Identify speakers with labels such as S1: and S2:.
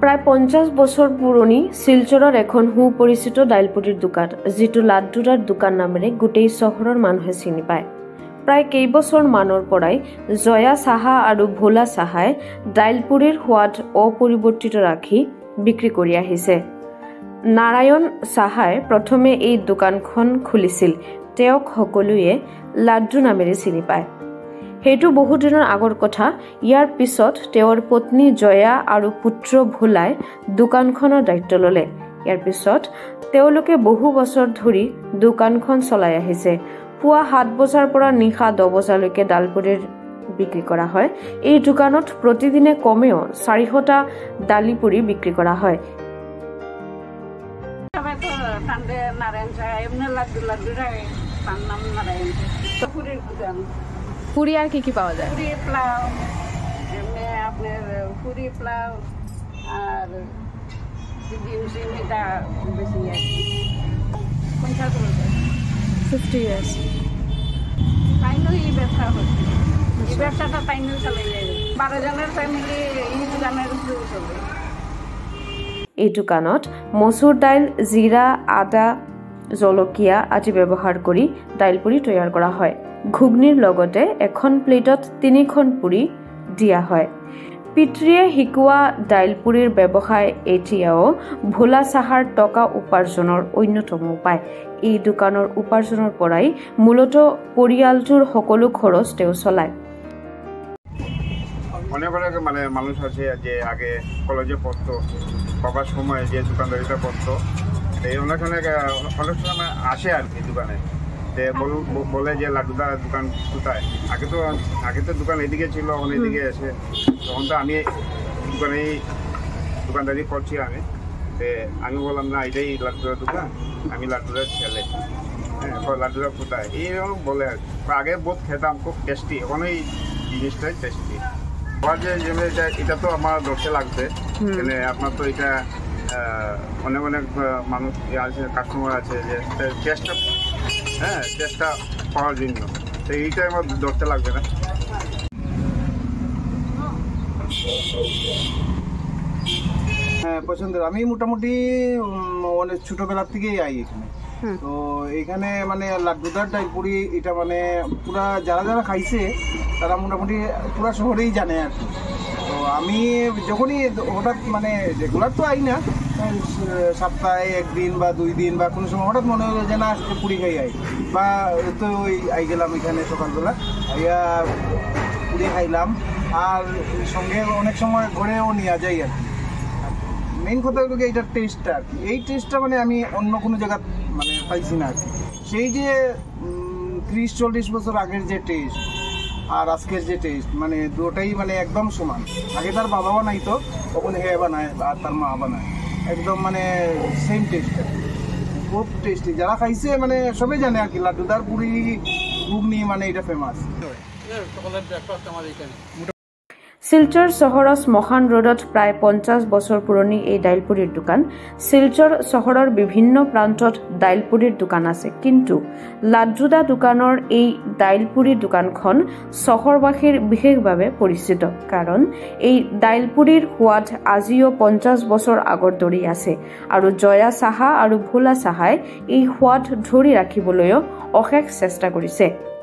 S1: প্ৰায় 50 বছৰ পুৰণি শিলচৰৰ এখন সুপৰিচিত দাইলপুৰিৰ দোকান, যিটো লাড্ডুৰাৰ দোকান নামেৰে গোটেই চহৰৰ মানুহে চিনি পায়। প্ৰায় কেইবছৰ মানৰ পৰাই জয়া চাহা আৰু ভোলা চাহাই দাইলপুৰিৰ সোৱাদ অপৰিৱৰ্তিত ৰাখি বিক্ৰী কৰি আহিছে। নাৰায়ণ চাহাই প্ৰথমে এই দোকানখন খুলিছিল। তেওঁক সকলোৱে লাড্ডু নামেৰে চিনি পায়। সেইটো বহু দিনৰ আগৰ কথা। ইয়াৰ পিছত তেওঁৰ পত্নী জয়া আৰু পুত্ৰ ভোলাই দোকানখনৰ দায়িত্ব ল'লে। ইয়াৰ পিছত তেওঁলোকে বহু বছৰ ধৰি দোকানখন চলাই আহিছে। পুৱা 7 বজাৰ পৰা নিশা 10 বজালৈকে দাইলপুৰিৰ বিক্ৰী কৰা হয়। এই দোকানত প্ৰতিদিনে কমেও 400টা দালিপুৰি বিক্ৰী কৰা হয়। পুরি আর কি পাওয়া যায়? পুরি পোলাও, এমনি আপনার পুরি পোলাও আর ডিম সিমিটা বেশি আছে। কোনটা বলতে 50 ইয়ার্স ফাইনালি এই ব্যবসা হচ্ছে। এই ব্যবসাটা ফাইনাল চলে যায়। 12 জনের ফ্যামিলি এই দোকানের উপরে চলে। এই দোকানত মসুর ডাইল, জিৰা, আদা, জলকীয়া আদি ব্যৱহাৰ কৰি দাইলপুৰি তৈয়াৰ কৰা হয়। ঘুগনিৰ লগতে এখন প্লেটত 3খন পুৰি দিয়া হয়। পিতৃয়ে শিকোৱা দাইলপুৰিৰ ব্যৱসায় এতিয়াও ভোলা চাহাৰ টকা উপাৰ্জনৰ অন্যতম উপায়। এই দোকানৰ উপাৰ্জনৰ পৰাই মূলতঃ পৰিয়ালটোৰ সকলো খৰচ তেওঁ চলায়।
S2: অনেক অনেক মানুষ আছে যে আগে কলেজে পড়তো, বাবার সময় যে দোকানদারিটা করতো, অনেক অনেক সময় আসে আর কি দোকানে, বলে যে লাড্ডুদার দোকান কোথায়। আগে তো দোকান এদিকে ছিল, এখন এদিকে এসে তখন তো আমি দোকানদারি করছি। আমি বললাম না, এটাই লাড্ডুদার দোকান, আমি লাড্ডুদার ছেলে, হ্যাঁ লাড্ডুদার কোথায় এইরকম বলে আর কি। আগে বহুত খেতাম, খুব টেস্টি, এখন এই জিনিসটাই টেস্টি। এটা তো আমার দরকার লাগবে, আপনার তো এটা অনেক অনেক মানুষ আছে, কাস্টমার আছে যে টেস্টটা পাওয়ার জন্য, তো এইটা আমার দরকার লাগবে না।
S3: হ্যাঁ পছন্দের। আমি মোটামুটি অনেক ছোটবেলার থেকেই আই এখানে। তো এখানে লাড্ডুদার দাইলপুরি এটা পুরা যারা যারা খাইছে তারা মোটামুটি পুরা শহরেই জানে আর কি। তো আমি যখনই হঠাৎ রেগুলার তো আই না, সপ্তাহে 1 দিন বা 2 দিন বা কোনো সময় হঠাৎ মনে হলো যে না আজকে পুরি খাই আই, বা তো ওই আই গেলাম এখানে সকালবেলা, আইয়া পুরি খাইলাম। আর সঙ্গে অনেক সময় ঘরেও নিয়ে যাই আর কি। মেইন কথা হলো এইটার টেস্টটা আর কি। এই টেস্টটা আমি অন্য কোনো জায়গা পাইছি না আর কি। সেই যে 30-40 বছর আগের যে টেস্ট আর আজকের যে টেস্ট, দুটোটাই একদম সমান। আগে তার বাবা বানাইতো, তখন হে বানায় আর তার মা বানায়, একদম সেম টেস্ট। খুব টেস্টি, যারা খাইছে সবাই জানে আর কি লাড্ডুদার পুরি ঘুগনি এটা ফেমাস।
S1: শিলচৰ চহৰৰ শ্মশান ৰোডত প্ৰায় 50 বছৰ পুৰণি এই দাইলপুৰিৰ দোকান। শিলচৰ চহৰৰ বিভিন্ন প্ৰান্তত দাইলপুৰিৰ দোকান আছে, কিন্তু লাড্ডুদা দোকানৰ এই দাইলপুৰিৰ দোকানখন চহৰবাসীৰ বিশেষভাৱে পৰিচিত, কাৰণ এই দাইলপুৰিৰ সোৱাদ আজিও 50 বছৰ আগৰ দৰেই আছে। আৰু জয়া চাহা আৰু ভোলা চাহাই এই সোৱাদ ধৰি ৰাখিবলৈও অশেষ চেষ্টা কৰিছে।